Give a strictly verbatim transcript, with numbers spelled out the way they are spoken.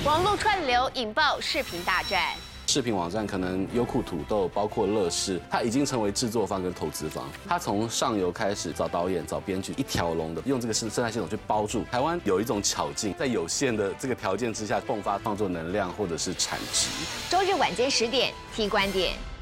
网络串流引爆视频大战。 视频网站可能优酷、土豆，包括乐视，它已经成为制作方跟投资方。它从上游开始找导演、找编剧，一条龙的用这个生生态系统去包住。台湾有一种巧劲，在有限的这个条件之下，迸发创作能量或者是产值。 周日晚间十点，T观点。